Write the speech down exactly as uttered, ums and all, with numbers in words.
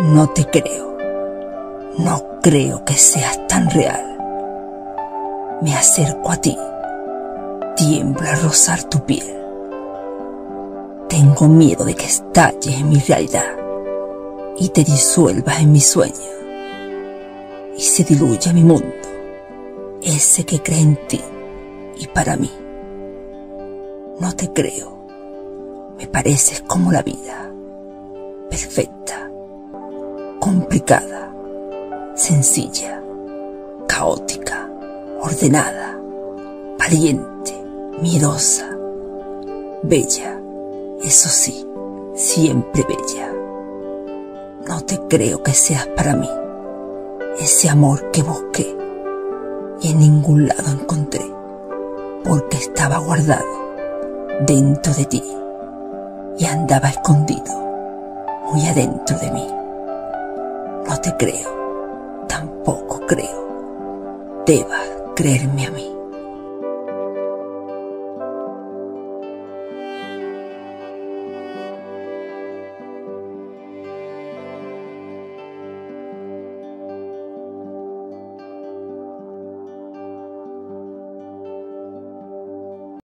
No te creo. No creo que seas tan real. Me acerco a ti. Tiemblo al rozar tu piel. Tengo miedo de que estalles en mi realidad y te disuelvas en mi sueño y se diluya mi mundo, ese que cree en ti y para mí. No te creo. Me pareces como la vida, perfecta, complicada, sencilla, caótica, ordenada, valiente, miedosa, bella, eso sí, siempre bella. No te creo que seas para mí ese amor que busqué y en ningún lado encontré, porque estaba guardado dentro de ti y andaba escondido muy adentro de mí. No te creo, tampoco creo debas creerme a mí.